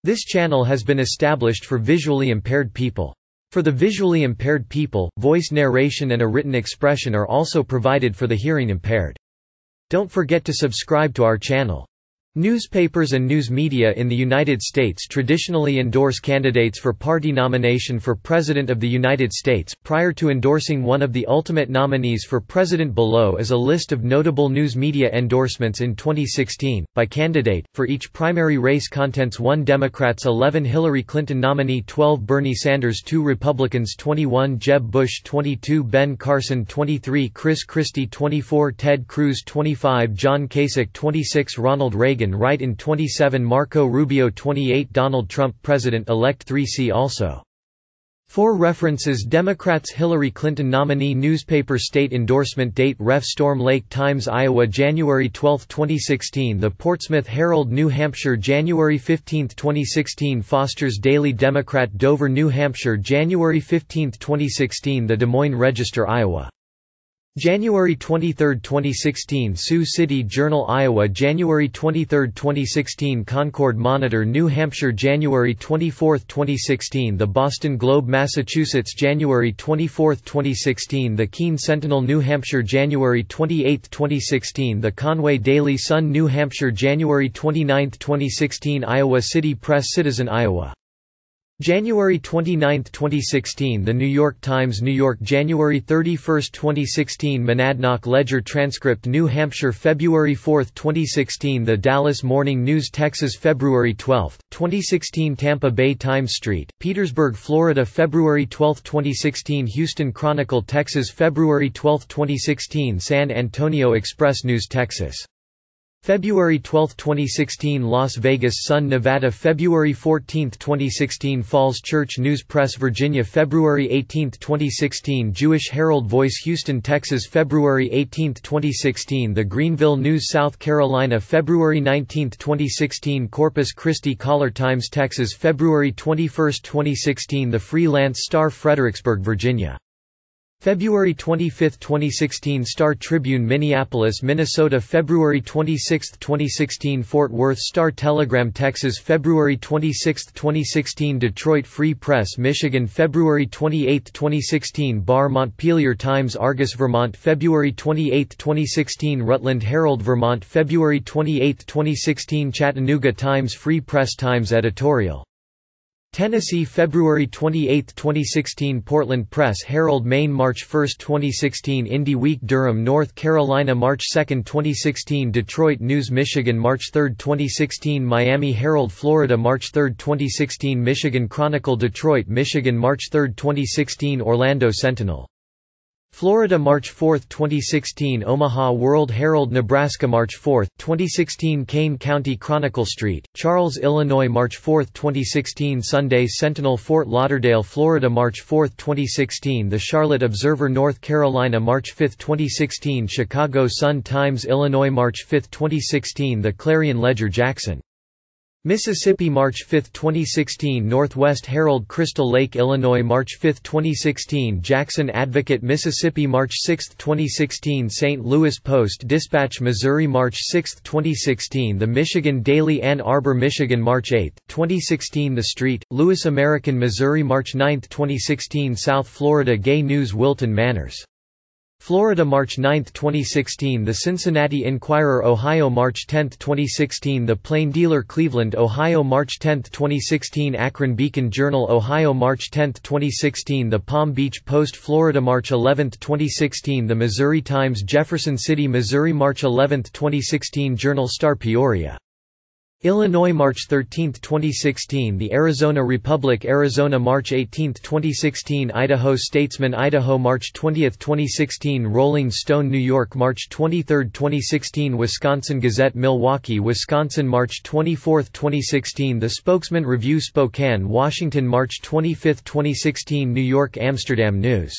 This channel has been established for visually impaired people. For the visually impaired people, voice narration and a written expression are also provided for the hearing impaired. Don't forget to subscribe to our channel. Newspapers and news media in the United States traditionally endorse candidates for party nomination for President of the United States, prior to endorsing one of the ultimate nominees for president. Below is a list of notable news media endorsements in 2016, by candidate, for each primary race. Contents: 1 Democrats 11 Hillary Clinton nominee 12 Bernie Sanders 2 Republicans 21 Jeb Bush 22 Ben Carson 23 Chris Christie 24 Ted Cruz 25 John Kasich 26 Ronald Reagan right in 27 Marco Rubio 28 Donald Trump President-elect 3 See also. 4 References: Democrats Hillary Clinton nominee newspaper state endorsement date Ref Storm Lake Times Iowa January 12, 2016 The Portsmouth Herald New Hampshire January 15, 2016 Foster's Daily Democrat Dover New Hampshire January 15, 2016 The Des Moines Register Iowa January 23, 2016 Sioux City Journal Iowa January 23, 2016 Concord Monitor New Hampshire January 24, 2016 The Boston Globe Massachusetts January 24, 2016 The Keene Sentinel New Hampshire January 28, 2016 The Conway Daily Sun New Hampshire January 29, 2016 Iowa City Press Citizen Iowa January 29, 2016 The New York Times New York January 31, 2016 Monadnock Ledger Transcript New Hampshire February 4, 2016 The Dallas Morning News Texas February 12, 2016 Tampa Bay Times Street, Petersburg, Florida February 12, 2016 Houston Chronicle Texas February 12, 2016 San Antonio Express News Texas February 12, 2016 Las Vegas Sun Nevada February 14, 2016 Falls Church News Press Virginia February 18, 2016 Jewish Herald Voice Houston Texas February 18, 2016 The Greenville News South Carolina February 19, 2016 Corpus Christi Caller Times Texas February 21, 2016 The Freelance Star Fredericksburg Virginia February 25, 2016 Star Tribune Minneapolis, Minnesota February 26, 2016 Fort Worth Star-Telegram Texas February 26, 2016 Detroit Free Press Michigan February 28, 2016 Bar Montpelier Times Argus Vermont February 28, 2016 Rutland Herald Vermont February 28, 2016 Chattanooga Times Free Press Times Editorial Tennessee February 28, 2016 Portland Press Herald Maine March 1, 2016 Indy Week Durham North Carolina March 2, 2016 Detroit News Michigan March 3, 2016 Miami Herald Florida March 3, 2016 Michigan Chronicle Detroit Michigan March 3, 2016 Orlando Sentinel Florida March 4, 2016 Omaha World Herald Nebraska March 4, 2016 Kane County Chronicle Street, Charles, Illinois March 4, 2016 Sunday Sentinel Fort Lauderdale Florida March 4, 2016 The Charlotte Observer North Carolina March 5, 2016 Chicago Sun-Times Illinois March 5, 2016 The Clarion Ledger Jackson Mississippi March 5, 2016 Northwest Herald Crystal Lake Illinois March 5, 2016 Jackson Advocate Mississippi March 6, 2016 St. Louis Post-Dispatch Missouri March 6, 2016 The Michigan Daily Ann Arbor Michigan March 8, 2016 The Street, Louis American Missouri March 9, 2016 South Florida Gay News Wilton Manors Florida March 9, 2016 The Cincinnati Enquirer Ohio March 10, 2016 The Plain Dealer Cleveland Ohio March 10, 2016 Akron Beacon Journal Ohio March 10, 2016 The Palm Beach Post Florida March 11, 2016 The Missouri Times Jefferson City Missouri March 11, 2016 Journal Star Peoria Illinois March 13, 2016 The Arizona Republic Arizona March 18, 2016 Idaho Statesman Idaho March 20, 2016 Rolling Stone New York March 23, 2016 Wisconsin Gazette Milwaukee Wisconsin March 24, 2016 The Spokesman Review Spokane Washington March 25, 2016 New York Amsterdam News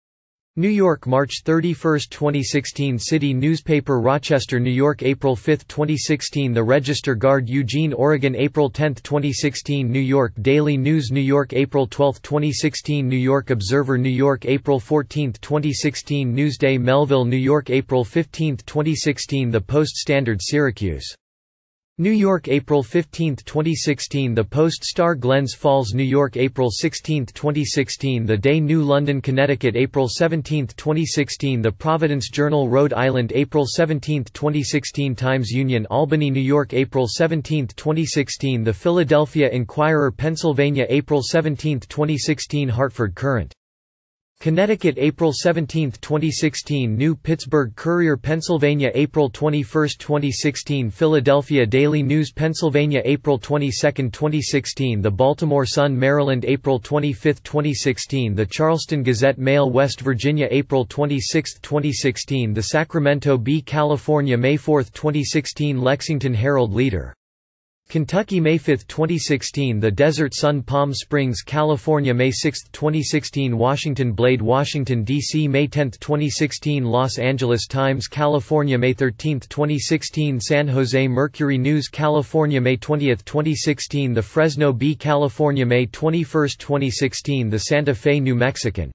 New York March 31, 2016 City Newspaper Rochester New York April 5, 2016 The Register Guard Eugene Oregon April 10, 2016 New York Daily News New York April 12, 2016 New York Observer New York April 14, 2016 Newsday Melville New York April 15, 2016 The Post Standard Syracuse New York, April 15, 2016. The Post-Star, Glens Falls, New York, April 16, 2016. The Day, New London, Connecticut, April 17, 2016. The Providence Journal, Rhode Island, April 17, 2016. Times Union, Albany, New York, April 17, 2016. The Philadelphia Inquirer, Pennsylvania, April 17, 2016. Hartford Courant, Connecticut, April 17, 2016. New Pittsburgh Courier, Pennsylvania, April 21, 2016. Philadelphia Daily News, Pennsylvania, April 22, 2016. The Baltimore Sun, Maryland, April 25, 2016. The Charleston Gazette Mail, West Virginia, April 26, 2016. The Sacramento Bee, California, May 4, 2016. Lexington Herald Leader, Kentucky, May 5, 2016. The Desert Sun, Palm Springs, California, May 6, 2016. Washington Blade, Washington, D.C., May 10, 2016. Los Angeles Times, California, May 13, 2016. San Jose Mercury News, California, May 20, 2016. The Fresno Bee, California, May 21, 2016. The Santa Fe New Mexican,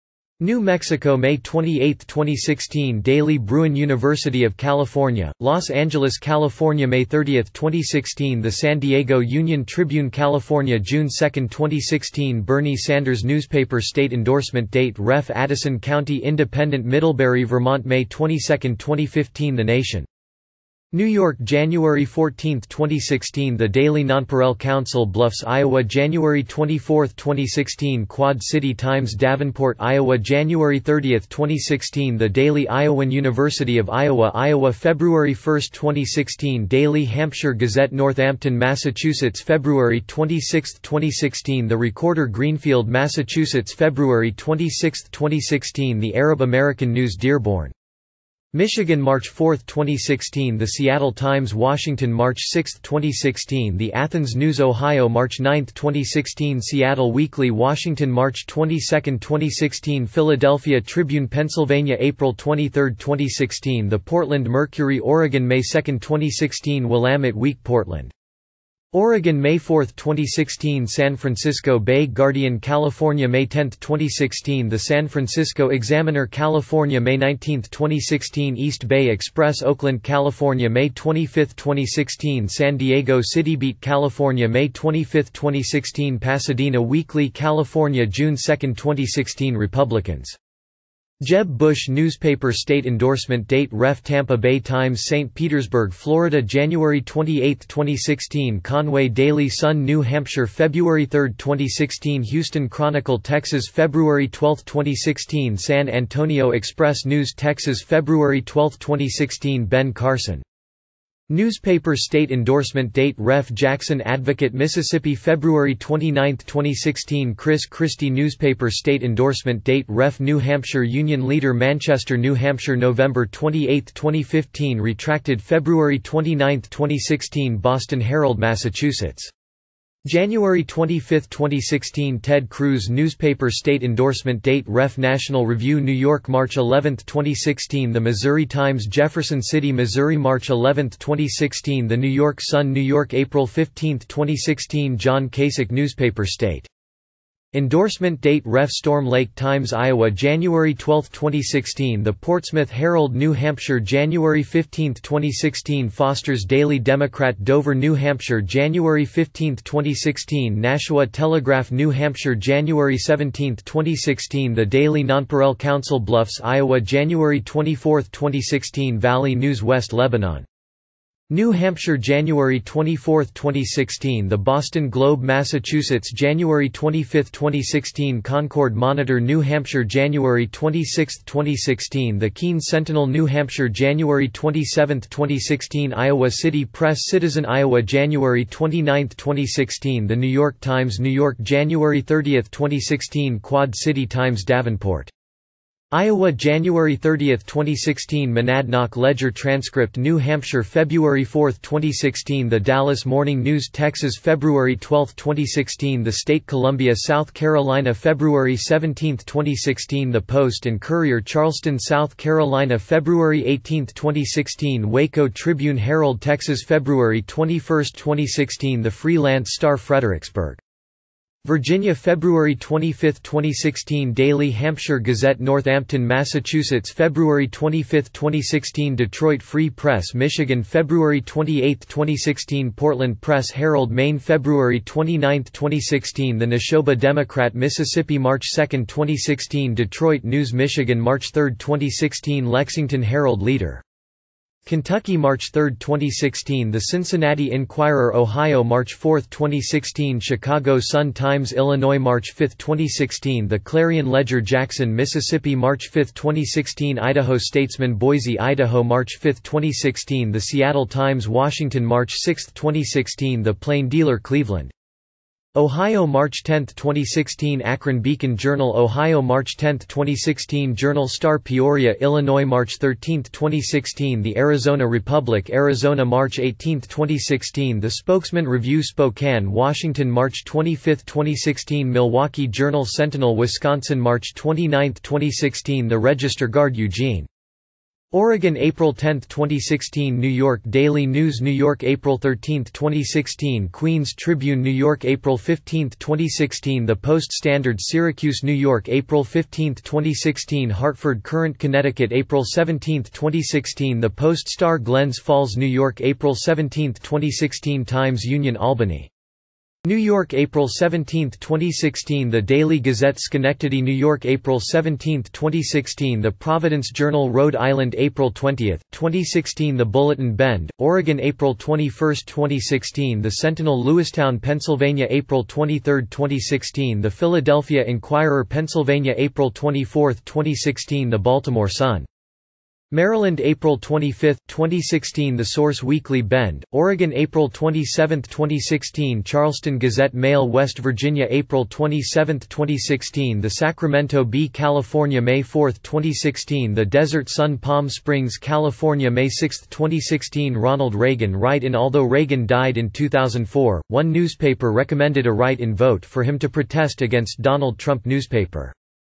New Mexico, May 28, 2016. Daily Bruin, University of California, Los Angeles, California, May 30, 2016. The San Diego Union Tribune, California, June 2, 2016. Bernie Sanders Newspaper, State Endorsement Date, Ref. Addison County Independent, Middlebury, Vermont, May 22, 2015. The Nation, New York, January 14, 2016. The Daily Nonpareil Council, Bluffs, Iowa, January 24, 2016. Quad City Times, Davenport, Iowa, January 30, 2016. The Daily Iowan, University of Iowa, Iowa, February 1, 2016. Daily Hampshire Gazette, Northampton, Massachusetts, February 26, 2016. The Recorder, Greenfield, Massachusetts, February 26, 2016. The Arab American News, Dearborn, Michigan, March 4, 2016. The Seattle Times, Washington, March 6, 2016. The Athens News, Ohio, March 9, 2016. Seattle Weekly, Washington, March 22, 2016. Philadelphia Tribune, Pennsylvania, April 23, 2016. The Portland Mercury, Oregon, May 2, 2016. Willamette Week, Portland, Oregon, May 4, 2016. San Francisco Bay Guardian, California, May 10, 2016. The San Francisco Examiner, California, May 19, 2016. East Bay Express, Oakland, California, May 25, 2016. San Diego City Beat, California, May 25, 2016. Pasadena Weekly, California, June 2, 2016. Republicans, Jeb Bush Newspaper, State Endorsement Date, Ref. Tampa Bay Times, St. Petersburg, Florida, January 28, 2016. Conway Daily Sun, New Hampshire, February 3, 2016. Houston Chronicle, Texas, February 12, 2016. San Antonio Express News, Texas, February 12, 2016. Ben Carson Newspaper, State Endorsement Date, Ref. Jackson Advocate, Mississippi, February 29, 2016. Chris Christie Newspaper, State Endorsement Date, Ref. New Hampshire Union Leader, Manchester, New Hampshire, November 28, 2015. Retracted February 29, 2016. Boston Herald, Massachusetts, January 25, 2016. Ted Cruz Newspaper, State Endorsement Date, Ref. National Review, New York, March 11, 2016. The Missouri Times, Jefferson City, Missouri, March 11, 2016. The New York Sun, New York, April 15, 2016. John Kasich Newspaper, State Endorsement Date, Ref. Storm Lake Times, Iowa, January 12, 2016. The Portsmouth Herald, New Hampshire, January 15, 2016. Foster's Daily Democrat, Dover, New Hampshire, January 15, 2016. Nashua Telegraph, New Hampshire, January 17, 2016. The Daily Nonpareil Council, Bluffs, Iowa, January 24, 2016. Valley News, West Lebanon, New Hampshire, January 24, 2016. The Boston Globe, Massachusetts, January 25, 2016. Concord Monitor, New Hampshire, January 26, 2016. The Keene Sentinel, New Hampshire, January 27, 2016. Iowa City Press, Citizen, Iowa, January 29, 2016. The New York Times, New York, January 30, 2016. Quad City Times, Davenport, Iowa, January 30, 2016. Monadnock Ledger Transcript, New Hampshire, February 4, 2016. The Dallas Morning News, Texas, February 12, 2016. The State Columbia, South Carolina, February 17, 2016. The Post and Courier, Charleston, South Carolina, February 18, 2016. Waco Tribune Herald, Texas, February 21, 2016. The Freelance Star, Fredericksburg, Virginia, February 25, 2016. Daily Hampshire Gazette. Northampton, Massachusetts, February 25, 2016. Detroit Free Press, Michigan, February 28, 2016. Portland Press Herald, Maine, February 29, 2016. The Neshoba Democrat, Mississippi, March 2, 2016. Detroit News, Michigan, March 3, 2016. Lexington Herald Leader, Kentucky, March 3, 2016. The Cincinnati Enquirer, Ohio, March 4, 2016. Chicago Sun-Times, Illinois, March 5, 2016. The Clarion Ledger, Jackson, Mississippi, March 5, 2016. Idaho Statesman, Boise, Idaho, March 5, 2016. The Seattle Times, Washington, March 6, 2016. The Plain Dealer, Cleveland, Ohio, March 10, 2016. Akron Beacon Journal, Ohio, March 10, 2016. Journal Star, Peoria, Illinois, March 13, 2016. The Arizona Republic, Arizona, March 18, 2016. The Spokesman Review, Spokane, Washington, March 25, 2016. Milwaukee Journal Sentinel, Wisconsin, March 29, 2016. The Register Guard, Eugene, Oregon, April 10, 2016. New York Daily News, New York, April 13, 2016. Queens Tribune, New York, April 15, 2016. The Post-Standard, Syracuse, New York, April 15, 2016. Hartford Courant, Connecticut, April 17, 2016. The Post-Star, Glens Falls, New York, April 17, 2016. Times-Union, Albany, New York, April 17, 2016. The Daily Gazette, Schenectady, New York, April 17, 2016. The Providence Journal, Rhode Island, April 20, 2016. The Bulletin, Bend, Oregon, April 21, 2016. The Sentinel, Lewistown, Pennsylvania, April 23, 2016. The Philadelphia Inquirer, Pennsylvania, April 24, 2016. The Baltimore Sun, Maryland, April 25, 2016. The Source Weekly, Bend, Oregon, April 27, 2016. Charleston Gazette Mail, West Virginia, April 27, 2016. The Sacramento Bee, California, May 4, 2016. The Desert Sun, Palm Springs, California, May 6, 2016. Ronald Reagan write-in. Although Reagan died in 2004, one newspaper recommended a write-in vote for him to protest against Donald Trump. Newspaper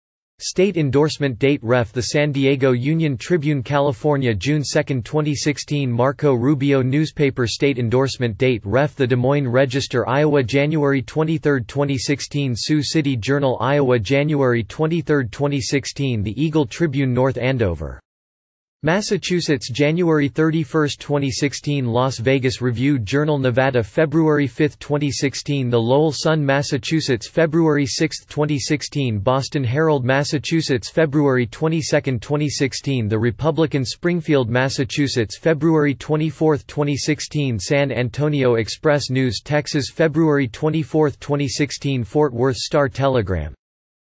State endorsement date ref. The San Diego Union Tribune, California, June 2, 2016. Marco Rubio Newspaper State endorsement date ref. The Des Moines Register, Iowa, January 23, 2016. Sioux City Journal, Iowa, January 23, 2016. The Eagle Tribune, North Andover, Massachusetts, January 31, 2016. Las Vegas Review-Journal, Nevada, February 5, 2016. The Lowell Sun, Massachusetts, February 6, 2016. Boston Herald, Massachusetts, February 22, 2016. The Republican, Springfield, Massachusetts, February 24, 2016. San Antonio Express News, Texas, February 24, 2016. Fort Worth Star-Telegram,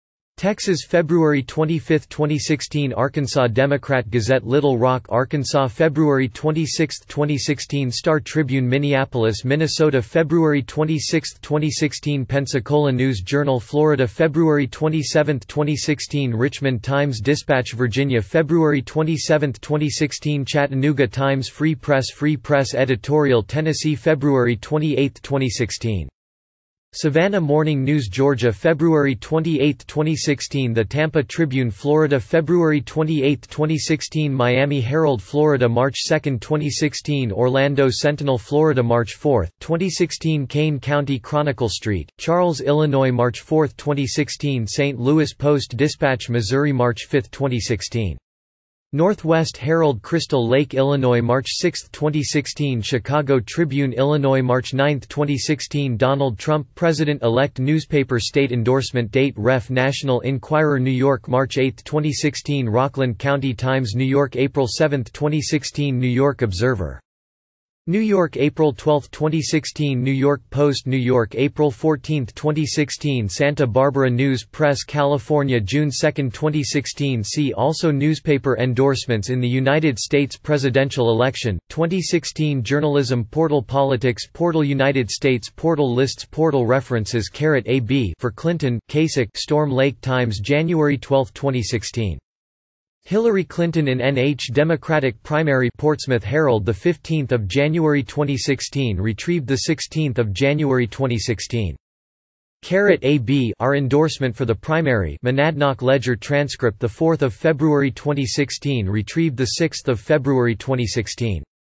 Texas, February 25, 2016. Arkansas Democrat Gazette, Little Rock, Arkansas, February 26, 2016. Star Tribune, Minneapolis, Minnesota, February 26, 2016. Pensacola News-Journal, Florida, February 27, 2016. Richmond Times-Dispatch, Virginia, February 27, 2016. Chattanooga Times Free Press editorial, Tennessee, February 28, 2016. Savannah Morning News, Georgia, February 28, 2016. The Tampa Tribune, Florida, February 28, 2016. Miami Herald, Florida, March 2, 2016. Orlando Sentinel, Florida, March 4, 2016. Kane County Chronicle Street, Charles, Illinois, March 4, 2016. St. Louis Post-Dispatch, Missouri, March 5, 2016. Northwest Herald, Crystal Lake, Illinois, March 6, 2016. Chicago Tribune, Illinois, March 9, 2016. Donald Trump President-elect Newspaper State endorsement date ref. National Enquirer, New York, March 8, 2016. Rockland County Times, New York, April 7, 2016. New York Observer, New York, April 12, 2016. New York Post, New York, April 14, 2016. Santa Barbara News Press, California, June 2, 2016. See also Newspaper endorsements in the United States presidential election, 2016. Journalism portal, Politics portal, United States portal, Lists portal, References *AB for Clinton, Kasich, Storm Lake Times, January 12, 2016. Hillary Clinton in NH Democratic primary, Portsmouth Herald, the 15th of January 2016, retrieved the 16th of January 2016. *AB our endorsement for the primary, Monadnock Ledger transcript, the 4th of February 2016, retrieved the 6th of February 2016.